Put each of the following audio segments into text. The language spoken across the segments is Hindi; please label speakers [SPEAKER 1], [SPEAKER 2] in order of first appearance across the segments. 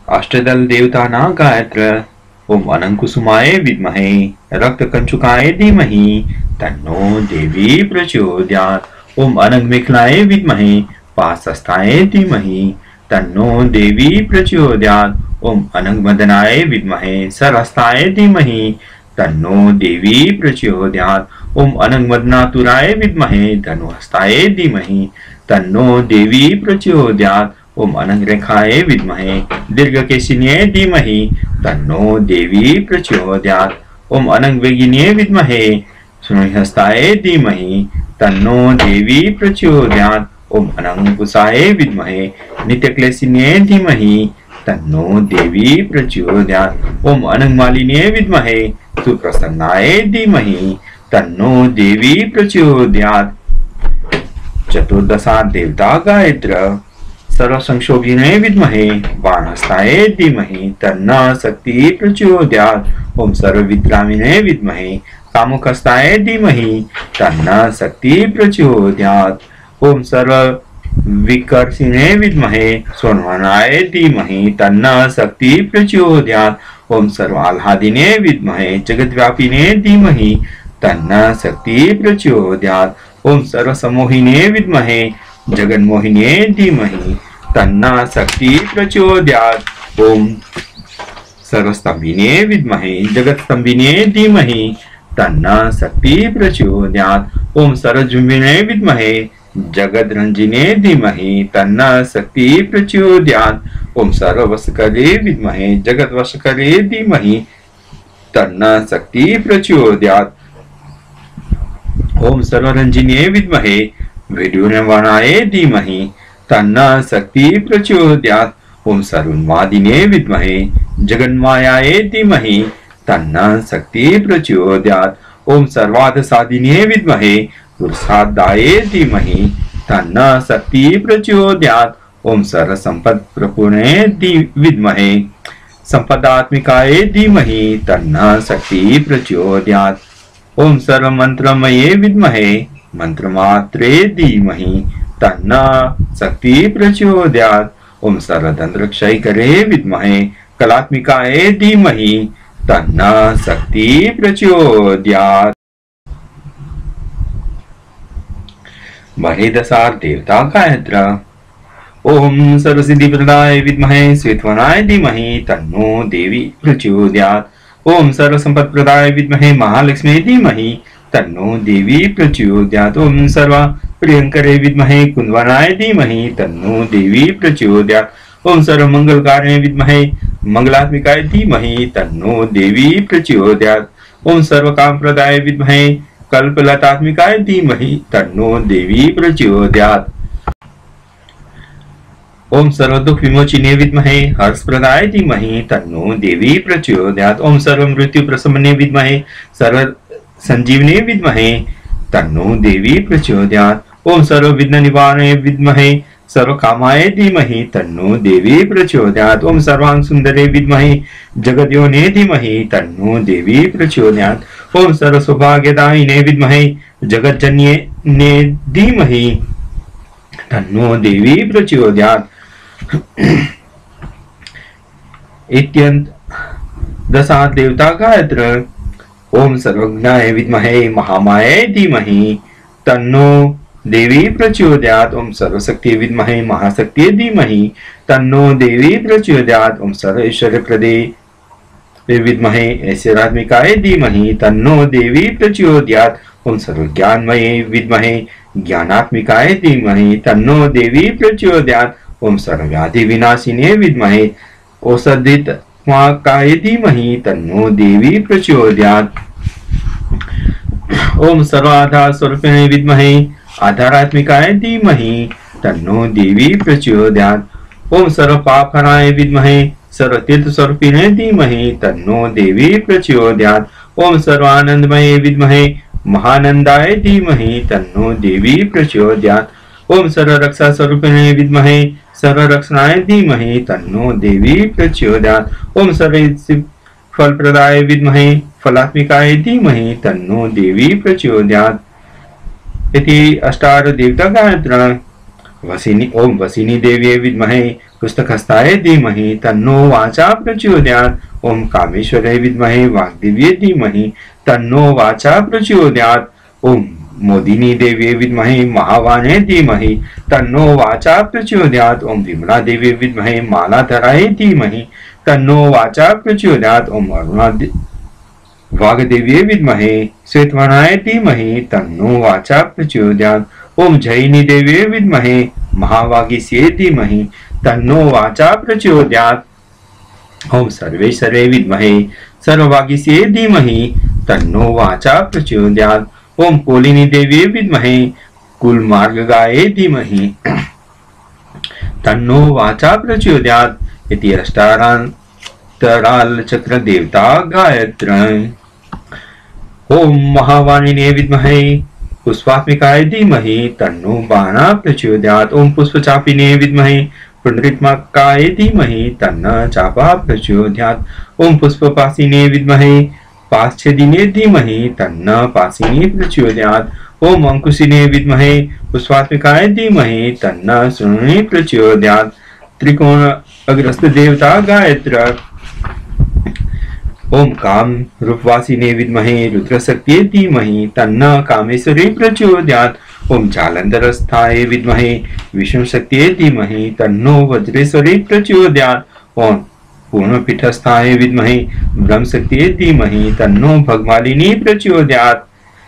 [SPEAKER 1] अष्टदल देवतानां गायत्र ओम अनंकुसुमाय विद्महे रक्तकंचुकाय धीमहि तन्नो देवी प्रचोदयात्। ओम अनंगमेखलाय विद्महे पाशस्थाय धीमहि तन्नो देवी प्रचोदयात्। ओम अनंगमदनाय विद्महे सरहस्ताय धीमहि तन्नो देवी प्रचोदयात्। ओम अनंगमदनातुराय विद्महे धनुहस्ताय धीमहि तन्नो देवी प्रचोदयात्। ओम अनंगरेखाय विद्महे दीर्घकेशिन्ये धीमहि तन्नो देवी प्रचोदयात्। ओम अनंगवेगिन्ये विद्महे शून्यहस्ताय धीमहि तन्नो देवी प्रचोदयात्। ओम अनंगकुशाय विद्महे नित्यक्लेशिन्ये धीमहि तन्नो देवी प्रचोदयात्। ओम अनंगमालिन्ये विद्महे सुप्रसन्नाय धीमहि तन्नो देवी प्रचोदयात्। चतुर्दशा देवता गायत्र सर्वसंक्षोभिने विद्महे बाणहस्ताय धीमहि तन्नो शक्ति प्रचोदयात्। ओम सर्वविद्रामिने विद्महे कामुकहस्ताय धीमहि तन्नो शक्ति प्रचोदयात्। ओम सर्वविकर्षिणे विद्महे सोन्वनाय धीमहि तन्नो शक्ति प्रचोदयात्। ओम सर्वाह्लादिने विद्महे जगद्व्यापिने धीमहि तन्नो शक्ति प्रचोदयात्। ओम सर्वसमोहिने विद्महे जगन्मोहिने धीमहि तन्नो शक्ति प्रचोदयात्। ओम सर्वस्तंभिने विद्महे जगत्स्तंभिने धीमहि तन्नो शक्ति प्रचोदयात्। ओम सर्वजुम्बिने विद्महे जगद्रंजिने धीमहि तन्नो शक्ति प्रचोदयात्। ओम सर्ववशकरे विद्महे जगद्वशकरे धीमहि तन्नो शक्ति प्रचोदयात्। ओम सर्वरंजिने विद्महे विद्युन्वनाय धीमहि तन्नो शक्ति प्रचोदयात्। ओम सर्वोन्मादिने विद्महे जगन्मायाय धीमहि तन्नो शक्ति प्रचोदयात्। ओम सर्वार्थसाधिने विद्महे पुरुषार्थाय धीमहि तन्नो शक्ति प्रचोदयात्। ओम सर्वसंपत्प्रपूर्णे विद्महे संपदात्मिकाय धीमहि तन्नो शक्ति प्रचोदयात्। ओम सर्वमंत्रमये विद्महे मंत्रमात्रे धीमहि तन्नो शक्ति प्रचोदयात्। ओम सर्वतंत्रक्षयकरे विद्महे कलात्मिकाय धीमहि तन्नो शक्ति प्रचोदयात्। महेदशार देवता गायत्र ओम सर्वसिद्धिप्रदाय विद्महे श्वेतवनाय धीमहि तन्नो देवी प्रचोदयात्। ओम सर्वसंपत्प्रदाय विद्महे महालक्ष्मी धीमहि तन्नो देवी प्रचोदयात्। ओम सर्वप्रियंकरे विद्महे कुंदवनाय धीमहि तन्नो देवी प्रचोदयात्। ओम सर्वमंगलकारिणे विद्महे मंगलात्मिकाय धीमहि तन्नो देवी प्रचोदयात्। ओम सर्वकामप्रदाय विद्महे कल्पलतात्मिकाय धीमहि तन्नो देवी प्रचोदयात्। ओम सर्वदुख विमोचिने विद्महे हर्षप्रदाय धीमहि तन्नो देवी प्रचोदयात्। ओम सर्वमृत्यु प्रशमने विद्महे सर्व संजीवने विद्महे तन्नो देवी प्रचोदयात्। ओम सर्वविघ्न निवारणे विद्महे सर्वकामाय धीमहि तन्नो देवी प्रचोदयात्। ओम सर्वांग सुंदरे विद्महे जगद्योने धीमहि तन्नो देवी प्रचोदयात्। ओम सर्वसौभाग्यदायिने विद्महे जगज्जन्ये धीमहि तन्नो देवी प्रचोदयात्। इत्यंत दशा देवता गायत्र ओम सर्वज्ञाय विद्महे महामाये धीमहि तन्नो देवी प्रचोदयात्। ओम सर्वशक्ति विद्महे महाशक्ति धीमहि तन्नो देवी प्रचोदयात्। ओम सर्वैश्वर्यप्रदे विद्महे ऐश्वर्यात्मिकाय धीमहि तन्नो देवी प्रचोदयात्। ओम सर्वज्ञानमये विद्महे ज्ञानात्मिकाय धीमहि तन्नो देवी प्रचोदयात्। ओम सर्वव्याधि विनाशिने विद्महे औषधित्माकाय धीमहि तन्नो देवी प्रचोदयात्। ओम सर्वाधार स्वरूपिणे विद्महे आधारात्मिकाय धीमहि तन्नो देवी प्रचोदयात्। ओम सर्वपापहराय विद्महे सर्वतीर्थ स्वरूपिणे धीमहि तन्नो देवी प्रचोदयात्। ओम सर्वानंदमये विद्महे महानंदाय धीमहि तन्नो देवी प्रचोदयात्। ओम सर्वरक्षा स्वरूपिणे विद्महे सर्वरक्षणाय धीमहि तन्नो देवी प्रचोदयात्। ओम सर्व फलप्रदाय विद्महे फलात्मिकाय धीमहि तन्नो देवी प्रचोदयात्। इति अष्टादश देवता गायत्र ओम वसिनी देव्यै विद्महे पुस्तकहस्ताय धीमहि तन्नो वाचा प्रचोदयात्। ओम कामेश्वराय विद्महे वाग्देव्यै धीमहि तन्नो वाचा प्रचोदयात्। ओम मोदिनी देव्यै विद्महे महावाण्यै धीमहि तन्नो वाचा प्रचोदयात्। ओम विमला देव्यै विद्महे मालाधराय धीमहि तन्नो वाचा प्रचोदयात्। ओम अरुणा वाग्देव्यै विद्महे श्वेतवर्णाय धीमहि तन्नो वाचा प्रचोदयात्। ओम जयिनी देव्यै विद्महे महावागीस्यै धीमहि तन्नो वाचा प्रचोदयात्। ओम सर्वेश्वराय विद्महे सर्ववागीस्यै धीमहि तन्नो वाचा प्रचोदयात्। ओम कोलिनी देव्यै विद्महे कुलमार्गाय धीमहि तन्नो वाचा प्रचोदयात्। इति अष्टाराल चक्र देवता गायत्री। ओम महावाणिने विद्महे पुष्पात्मिकाय धीमहि तन्नो बाणा प्रचोदयात्। ओम पुष्पचापिने विद्महे पुंडरीकाय धीमहि तन्न चापा प्रचोदयात्। ओम पुष्पपासिने विद्महे पाश्चदिने धीमहि तन्न पासिनी प्रचोदयात्। ओम अंकुशिने विद्महे पुष्पात्मिकाय धीमहि तन्न शृणुनि प्रचोदयात्। त्रिकोण अग्रस्त देवता गायत्री। ओम काम रूपवासिने विद्महे रुद्रशक्त्यै धीमहि तन्न कामेश्वरी प्रचोदयात्। ओम जालंधरस्थाय विद्महे विष्णुशक्त्यै धीमहि तन्नो वज्रेश्वरी प्रचोदयात्। ओम पूर्णपीठस्थाय विद्महे ब्रह्मशक्त्यै धीमहि तन्नो भगमालिनी प्रचोदयात्।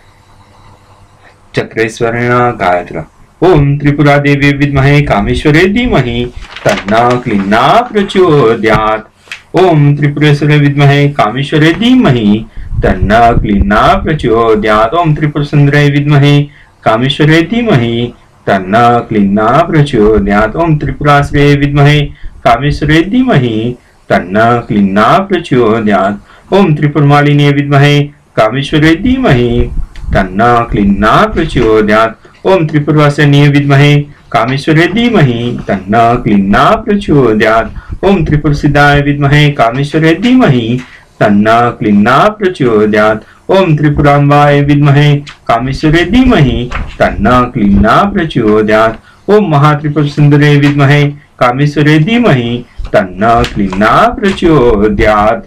[SPEAKER 1] चक्रेश्वरेण गायत्री। ओम त्रिपुरा देवी विद्महे कामेश्वरी धीमहि तन्ना क्लीन्ना प्रचोदयात्। ओम त्रिपुरेश्वरी विद्महे कामेश्वरी धीमहि तन्ना क्लीन्ना प्रचोदयात्। ओम त्रिपुर सुंदरी विद्महे कामेश्वरी धीमहि तन्ना क्लीन्ना प्रचोदयात्। ओम त्रिपुराश्रये विद्महे कामेश्वरी धीमहि तन्ना क्लीन्ना प्रचोदयात्। ओम त्रिपुरमालिनी विद्महे कामेश्वरी धीमहि तन्ना क्लीन्ना प्रचोदयात्। ओम त्रिपुरवासिनी विद्महे कामेश्वरी धीमहि तन्ना क्लीन्ना प्रचोदयात्। ओम त्रिपुर सिद्धाय विद्महे कामेश्वरी धीमहि तन्ना क्लीन्ना प्रचोदयात्। ओम त्रिपुराम्बाय विद्महे कामेश्वरी धीमहि तन्ना क्लीन्ना प्रचोदयात्। ओम महात्रिपुर सुंदरी विद्महे कामेश्वरी धीमहि तन्ना क्लीन्ना प्रचोदयात्।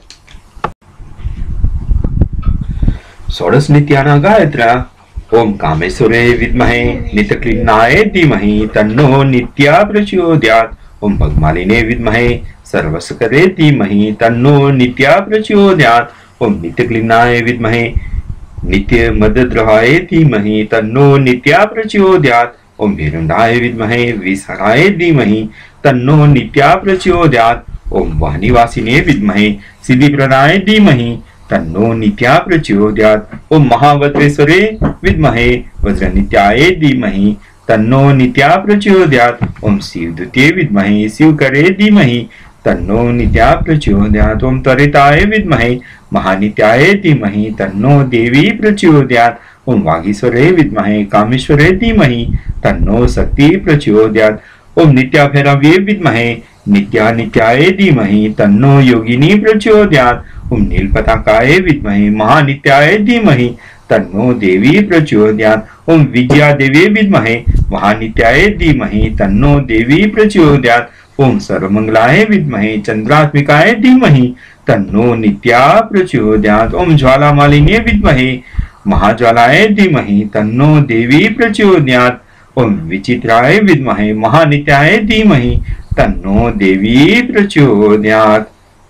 [SPEAKER 1] षोडश नित्याना गायत्री। ओम कामेश्वरे विद्महे नित्यक्लीन्नाय धीमहि तन्नो नित्या प्रचोदयात्। ओम भगमालिने विद्महे सर्वशक्तये धीमहि तन्नो नित्या प्रचोदयात्। ओम नित्यक्लीन्नाय विद्महे नित्यमदद्रहाय धीमहि तन्नो नित्या प्रचोदयात्। ओम भीरुंडाय विद्महे विसराय धीमहि तन्नो नित्या प्रचोदयात्। ओम वाहिनीवासिने विद्महे सिद्धिप्रदाय धीमहि तन्नो नित्या प्रचोदयात्। ओम महावज्रेश्वरे विद्महे वज्रनित्याय धीमहि तन्नो नित्या प्रचोदयात्। ओम शिवदूत्यै विद्महे शिवकरे धीमहि तन्नो नित्या प्रचोदयात्। ओम त्वरिताय विद्महे महानित्याय धीमहि तन्नो देवी प्रचोदयात्। ओम वागीश्वरे विद्महे कामेश्वरे धीमहि तन्नो शक्ति प्रचोदयात्। ओम नित्याभैरव्यै विद्महे नित्यानित्याय धीमहि तन्नो योगिनी प्रचोदयात्। ओम नीलपताकाय विद्महे महानित्याय धीमहि तन्नो देवी प्रचोदयात्। ओम विद्या देवी विद्महे महानित्याय धीमहि तन्नो देवी प्रचोदयात्। ओम सर्वमंगलाय विद्महे चंद्रात्मिकाय धीमहि तन्नो नित्या प्रचोदयात्। ओम ज्वालामालिन्ये विद्महे महाज्वालाय धीमहि तन्नो देवी प्रचोदयात्। ओम विचित्राय विद्महे महानित्याय धीमहि तन्नो देवी प्रचोदयात्।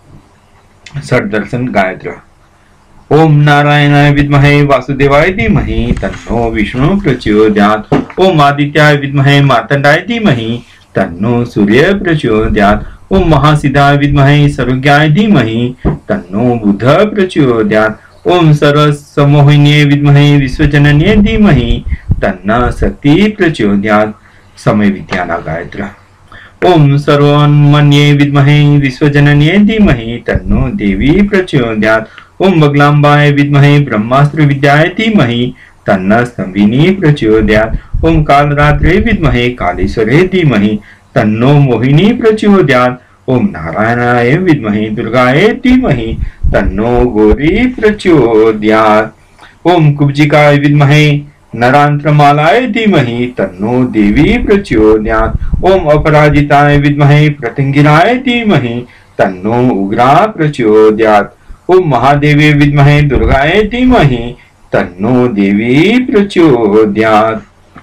[SPEAKER 1] षट दर्शन गायत्री। ओम नारायणाय विद्महे वासुदेवाय धीमहि तन्नो विष्णु प्रचोदयात्। ओम आदित्याय विद्महे मार्तंडाय धीमहि तन्नो सूर्य प्रचोदयात्। ओम महासिद्धाय विद्महे सर्वज्ञाय धीमहि तन्नो बुध प्रचोदयात्। ओम सर्वसमोहिन्ये विद्महे विश्वजनन्ये धीमहि तन्न शक्ति प्रचोदयात्। समय विद्याना गायत्री। ओम सर्वोन्मन्ये विद्महे विश्वजनन्ये धीमहि तन्नो देवी प्रचोदयात्। ओम बगलाम्बाय विद्महे ब्रह्मास्त्र विद्याय धीमहि तन्न स्तंभिनी प्रचोदयात्। ओम कालरात्रे विद्महे कालेश्वरे धीमहि तन्नो मोहिनी प्रचोदयात्। ओम नारायणाय विद्महे दुर्गाय धीमहि तन्नो गौरी प्रचोदयात्। ओम कुब्जिकाय विद्महे नरांत्रमालाय धीमहि तन्नो देवी प्रचोदयात्। ओम अपराजिताय विद्महे प्रत्यंगिराय धीमहि तन्नो उग्रा प्रचोदयात्। ओम महादेवी विद्महे दुर्गाय धीमहि तन्नो देवी प्रचोदयात्।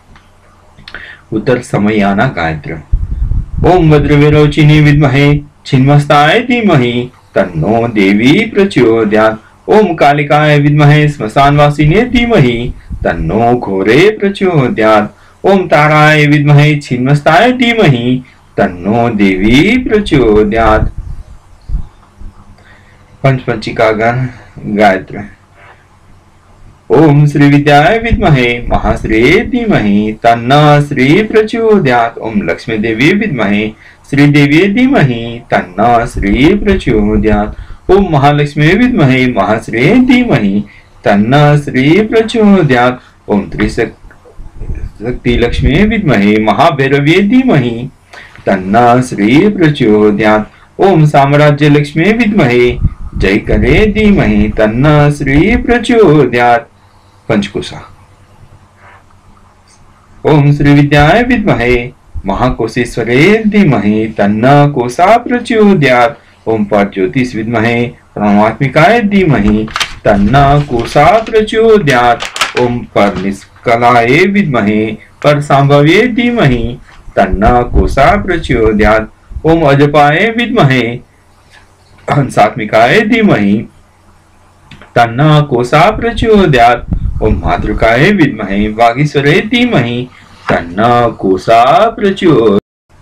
[SPEAKER 1] उत्तर समयाना गायत्र। ओम वज्रविरोचिनी विद्महे छिन्नमस्ताय धीमहि तन्नो देवी प्रचोदयात्। ओम कालिकाय विद्महे श्मशानवासिने धीमहि तन्नो घोरे प्रचोदयात्। ओम ताराय विद्महे छिन्नमस्ताय धीमहि तन्नो देवी प्रचोदयात्। पंचपंचिका गायत्र। ओम श्री विद्याय विद्महे महाश्री धीमहि तन्नो श्री प्रचोदयात्। ओम लक्ष्मी देवी विद्महे श्री देवी धीमहि तन्नो श्री प्रचोदयात्। ओम महालक्ष्मी विद्महे महाश्री धीमहि तन्नो श्री प्रचोदयात्। ओम त्रिशक्ति लक्ष्मी विद्महे महाभैरवी धीमहि तन्नो श्री प्रचोदयात्। ओम साम्राज्य लक्ष्मी विद्महे जय करे धीमहि तन्नो श्री प्रचोदयात्। पंचकोशा। ओम श्री विद्याय विद्महे महाकोशेश्वरे धीमहि तन्नो कोशा प्रचोदयात्। ओम परज्योतिष विद्महे परमात्मिकाय धीमहि तन्नो कोशा प्रचोदयात्। ओम परनिष्कलाय विद्महे परसंभवे धीमहि तन्नो कोशा प्रचोदयात्। ओम अजपाय विद्महे हंसात्मिकाय धीमहि तन्नो कोशा प्रचोदयात्। ओम मातृकाय विद्महे वागीश्वरे धीमहि तन्नो कोशा प्रचोदयात्।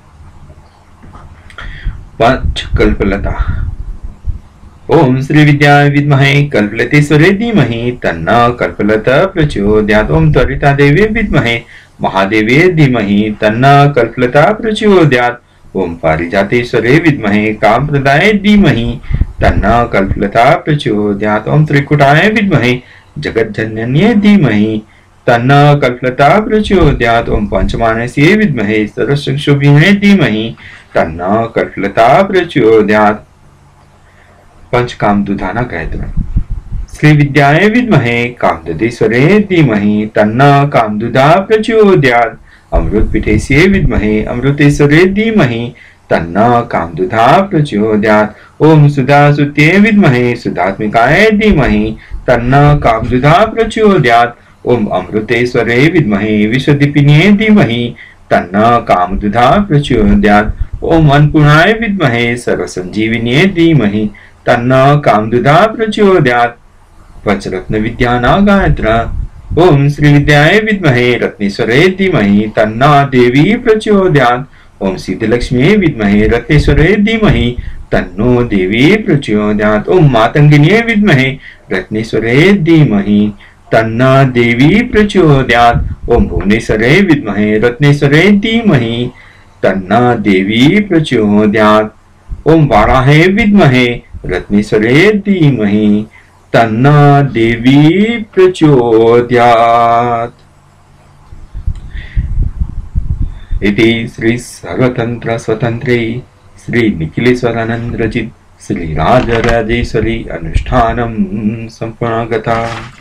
[SPEAKER 1] पंचकल्पलता। ओम श्री विद्याय विद्महे कल्पलतेश्वरे धीमहि तन्नो कल्पलता प्रचोदयात्। ओम त्वरिता देवी विद्महे महादेवी धीमहि तन्नो कल्पलता प्रचोदयात्। ओम पारिजातेश्वरे विद्महे कामप्रदाय धीमहि तन्नो कल्पलता प्रचोदयात्। ओम त्रिकुटाय विद्महे जगज्जनन्ये धीमहि तन्नो कल्पलता प्रचोदयात्। ओम पंचमानस्ये विद्महे सरस्वतीशोभिने धीमहि तन्नो कल्पलता प्रचोदयात्। पंचकामदुधाना गायत्र। श्री विद्याय विद्महे कामददेश्वरे धीमहि तन्नो कामदुधा प्रचोदयात्। अमृतपीठेस्ये विद्महे अमृतेश्वरे धीमहि तन्नो कामदुधा प्रचोदयात्। ओम सुधासुत्ये विद्महे सुधात्मिकाय धीमहि तन्नो कामदुधा प्रचोदयात्। ओम अमृतेश्वरे विद्महे विश्वदीपिने धीमहि तन्नो कामदुधा प्रचोदयात्। ओम अन्नपूर्णाय विद्महे सर्वसंजीविने धीमहि तन्नो कामदुधा प्रचोदयात्। पंचरत्न विद्याना गायत्र। ओम श्री विद्याय विद्महे रत्नेश्वरे धीमहि तन्नो देवी प्रचोदयात्। ओम सिद्धलक्ष्मी विद्महे रत्नेश्वरे धीमहि तन्नो देवी प्रचोदयात्। ओम मातंगिने विद्महे रत्नेश्वरे धीमहि तन्नो देवी प्रचोदयात्। ओम भुवनेश्वरे विद्महे रत्नेश्वरे धीमहि तन्नो देवी प्रचोदयात्। ओम वाराहे विद्महे रत्नेश्वरे धीमहि तन्नो देवी प्रचोदयात्। इति श्री सर्वतंत्र स्वतंत्रे श्री निखिलेश्वरानंद रचित श्री राजराजेश्वरी अनुष्ठानम संपूर्णगता।